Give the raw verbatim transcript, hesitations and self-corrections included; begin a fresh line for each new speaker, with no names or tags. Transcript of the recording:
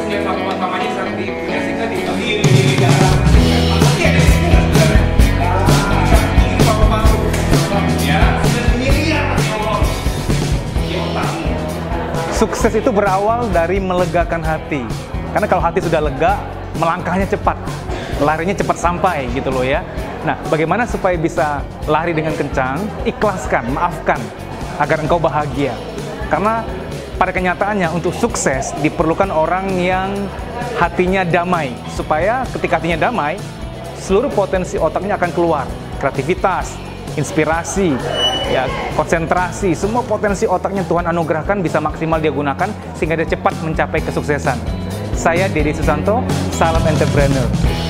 punya papa-papanya seperti punya sehingga di di dalam pasti ada di sini sebenarnya. Ini papa-papa ya sudah miliar ya otakmu.
Sukses itu berawal dari melegakan hati. Karena kalau hati sudah lega, melangkahnya cepat, larinya cepat sampai gitu loh ya. Nah, bagaimana supaya bisa lari dengan kencang? Ikhlaskan, maafkan, agar engkau bahagia. Karena pada kenyataannya untuk sukses diperlukan orang yang hatinya damai. Supaya ketika hatinya damai, seluruh potensi otaknya akan keluar. Kreativitas, inspirasi, ya, konsentrasi, semua potensi otaknya Tuhan anugerahkan bisa maksimal dia gunakan sehingga dia cepat mencapai kesuksesan. Saya Deddy Susanto, salam entrepreneur.